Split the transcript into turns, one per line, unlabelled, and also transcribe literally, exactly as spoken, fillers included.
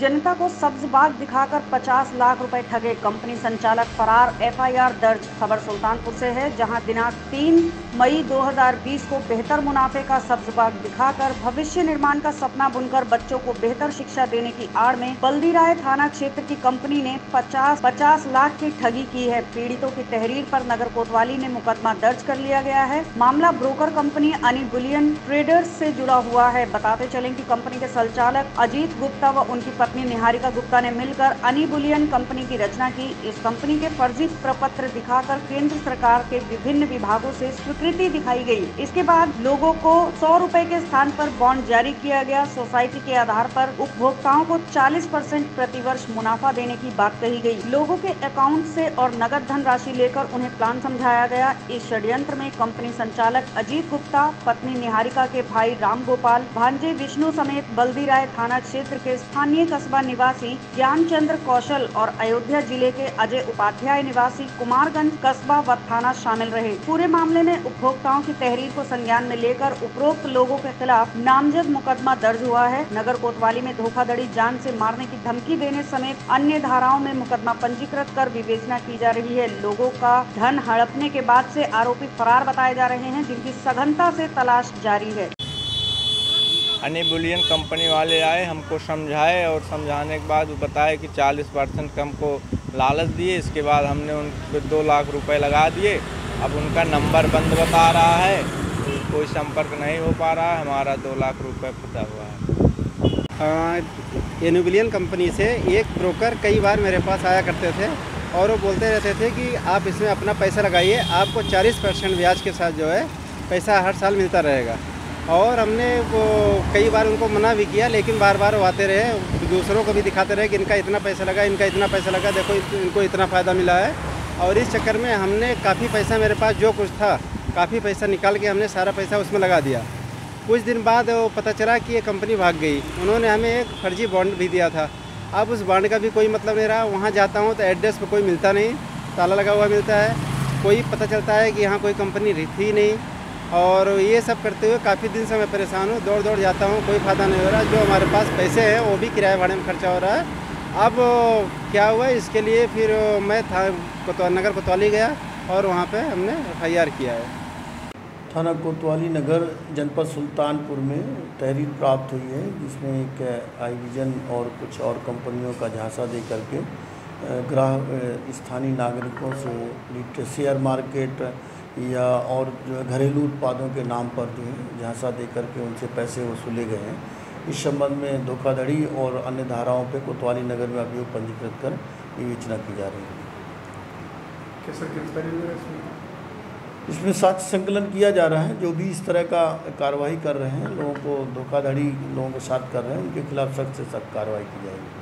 जनता को सब्ज बाग दिखाकर पचास लाख रुपए ठगे कंपनी संचालक फरार, एफ आई आर दर्ज। खबर सुल्तानपुर से है, जहां दिनांक तीन मई दो हज़ार बीस को बेहतर मुनाफे का सब्ज बाग दिखाकर भविष्य निर्माण का सपना बुनकर बच्चों को बेहतर शिक्षा देने की आड़ में बल्दीराय थाना क्षेत्र की कंपनी ने पचास पचास लाख की ठगी की है। पीड़ितों की तहरीर पर नगर कोतवाली ने मुकदमा दर्ज कर लिया गया है। मामला ब्रोकर कंपनी अनी बुलियन ट्रेडर्स से जुड़ा हुआ है। बताते चलें कि कंपनी के संचालक अजीत गुप्ता व उनकी पत्नी निहारिका गुप्ता ने मिलकर अनी बुलियन कंपनी की रचना की। इस कंपनी के फर्जी प्रपत्र दिखाकर केंद्र सरकार के विभिन्न विभागों से स्वीकृति दिखाई गई। इसके बाद लोगों को सौ रुपए के स्थान पर बॉन्ड जारी किया गया। सोसाइटी के आधार पर उपभोक्ताओं को चालीस परसेंट प्रति वर्ष मुनाफा देने की बात कही गई। लोगों के अकाउंट से और नगद धन राशि लेकर उन्हें प्लान समझाया गया। इस षड्यंत्र में कंपनी संचालक अजीत गुप्ता, पत्नी निहारिका के भाई राम गोपाल, भांजे विष्णु समेत बल्दीराय थाना क्षेत्र के स्थानीय कस्बा निवासी ज्ञानचंद्र कौशल और अयोध्या जिले के अजय उपाध्याय निवासी कुमारगंज कस्बा व थाना शामिल रहे। पूरे मामले में उपभोक्ताओं की तहरीर को संज्ञान में लेकर उपरोक्त लोगों के खिलाफ नामजद मुकदमा दर्ज हुआ है। नगर कोतवाली में धोखाधड़ी, जान से मारने की धमकी देने समेत अन्य धाराओं में मुकदमा पंजीकृत कर विवेचना की जा रही है। लोगों का धन हड़पने के बाद से आरोपी फरार बताए जा रहे हैं, जिनकी सघनता से तलाश जारी है।
अनी बुलियन कंपनी वाले आए, हमको समझाए और समझाने के बाद वो बताए कि चालीस परसेंट का हमको लालच दिए। इसके बाद हमने उन पर दो लाख रुपए लगा दिए। अब उनका नंबर बंद बता रहा है, कोई संपर्क नहीं हो पा रहा है। हमारा दो लाख रुपए फंसा हुआ है।
अनी बुलियन कंपनी से एक ब्रोकर कई बार मेरे पास आया करते थे और वो बोलते रहते थे कि आप इसमें अपना पैसा लगाइए, आपको चालीस परसेंट ब्याज के साथ जो है पैसा हर साल मिलता रहेगा। और हमने वो कई बार उनको मना भी किया, लेकिन बार बार वो आते रहे, दूसरों को भी दिखाते रहे कि इनका इतना पैसा लगा, इनका इतना पैसा लगा, देखो इनको इतना फ़ायदा मिला है। और इस चक्कर में हमने काफ़ी पैसा, मेरे पास जो कुछ था काफ़ी पैसा निकाल के हमने सारा पैसा उसमें लगा दिया। कुछ दिन बाद वो पता चला कि ये कंपनी भाग गई। उन्होंने हमें एक फर्जी बॉन्ड भी दिया था। अब उस बॉन्ड का भी कोई मतलब नहीं रहा। वहाँ जाता हूँ तो एड्रेस पर कोई मिलता नहीं, ताला लगा हुआ मिलता है। कोई पता चलता है कि यहाँ कोई कंपनी थी नहीं। और ये सब करते हुए काफ़ी दिन से मैं परेशान हूँ, दौड़ दौड़ जाता हूँ, कोई फ़ायदा नहीं हो रहा। जो हमारे पास पैसे हैं वो भी किराए भाड़े में खर्चा हो रहा है। अब क्या हुआ, इसके लिए फिर मैं था कोतवाली नगर कोतवाली गया और वहाँ पे हमने एफ आई आर किया है।
थाना कोतवाली नगर जनपद सुल्तानपुर में तहरीर प्राप्त हुई है, जिसमें एक आई विजन और कुछ और कंपनियों का झांसा दे करके ग्राहक स्थानीय नागरिकों से शेयर मार्केट या और जो घरेलू उत्पादों के नाम पर जो है झांसा दे करके उनसे पैसे वसूले गए हैं। इस संबंध में धोखाधड़ी और अन्य धाराओं पर कोतवाली नगर में अभियोग पंजीकृत कर विवेचना की जा रही है।
कैसा गिरफ्तारी हुआ इसमें?
इसमें साक्ष्य संकलन किया जा रहा है। जो भी इस तरह का कार्रवाई कर रहे हैं, लोगों को धोखाधड़ी लोगों के साथ कर रहे हैं, उनके खिलाफ सख्त से सख्त कार्रवाई की जाएगी।